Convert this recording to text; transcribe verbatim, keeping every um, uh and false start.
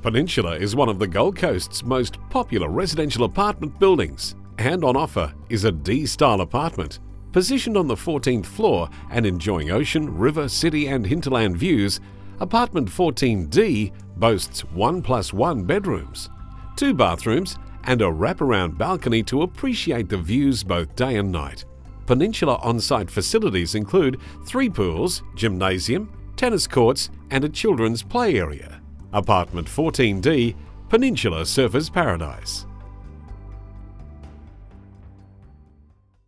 Peninsula is one of the Gold Coast's most popular residential apartment buildings, and on offer is a D-style apartment. Positioned on the fourteenth floor and enjoying ocean, river, city and hinterland views, apartment fourteen D boasts one plus one bedrooms, two bathrooms and a wraparound balcony to appreciate the views both day and night. Peninsula on-site facilities include three pools, gymnasium, tennis courts and a children's play area. Apartment fourteen D, Peninsula Surfers Paradise.